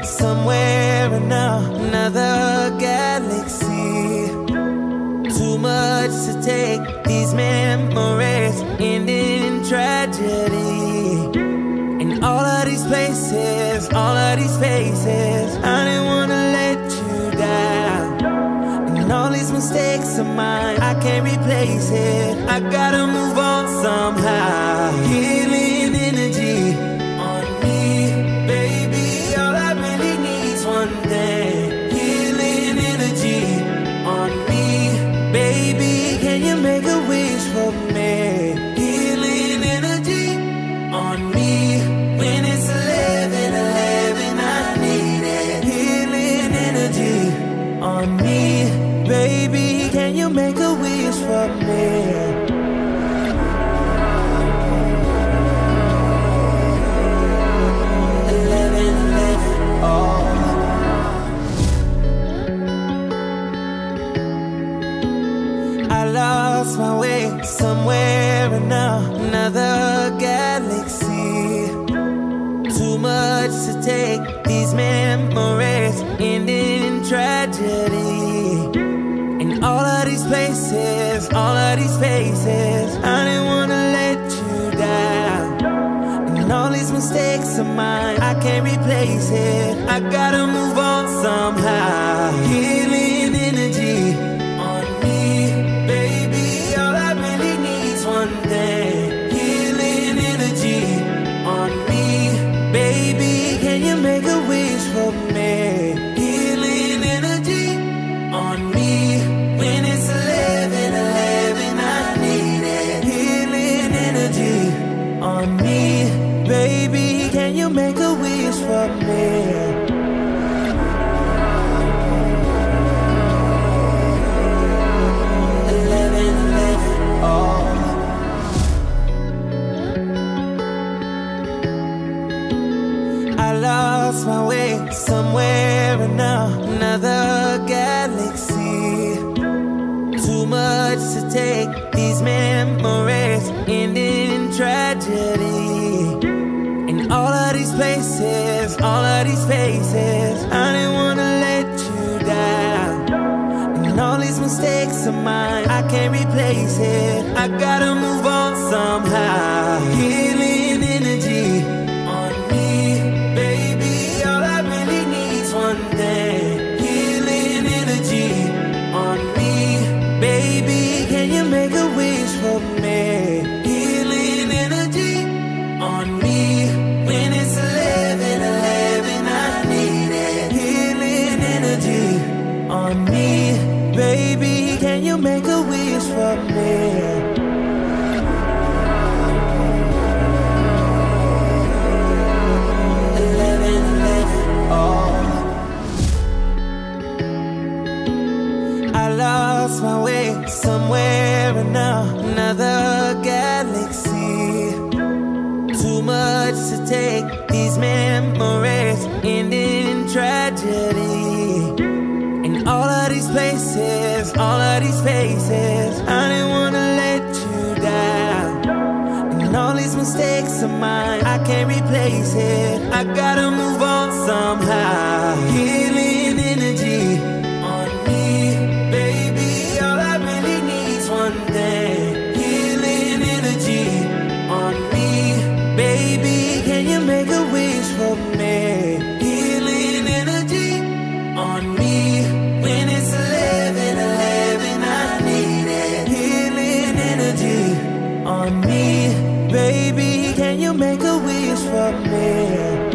somewhere in another galaxy. Too much to take, these memories end in tragedy. In all of these places, all of these faces, I didn't wanna let you down. And all these mistakes of mine, I can't replace it. I gotta move on somehow. Healing energy on me, baby. All I really need's one thing. Healing energy on me, baby. Can you make a wish for me? Healing energy on me. When it's 11:11, I need it. Healing energy on me, baby. Can you make a wish for me? 11:11, oh. I lost my way somewhere in another galaxy. Too much to take, these memories end in tragedy. In all of these places, all of these faces, I didn't wanna let you down. And all these mistakes of mine, I can't replace it. I gotta move on somehow. Healing energy on me, baby. All I really need's one thing. Healing energy on me, baby. Can you make a wish for me? Healing energy on me. When it's 11:11, I need it. Healing energy on me, baby. Can you make a wish for me? 11:11, oh. I lost my way somewhere in another galaxy. Too much to take, these memories end in tragedy. In all of these places, all of these faces, I didn't wanna let you down. And all these mistakes of mine, I can't replace it. I gotta move on somehow. Healing energy on me, baby. All I really need's one thing. Healing energy on me, baby. Can you make a wish for me? Healing energy on me. When it's 11:11, I need it. Healing energy on me, baby. Can you make a wish for me? 11:11, oh. I lost my way somewhere in another galaxy. Too much to take, these memories end in tragedy. In all of these places, all of these faces, I didn't wanna let you down. And all these mistakes of mine, I can't replace it. I gotta move on somehow. Healing energy on me, baby. All I really need's one thing. Healing energy on me, baby. Can you make a wish for me? Healing energy on me. When it's 11:11, I need it. Healing energy on me, baby. Can you make a wish for me?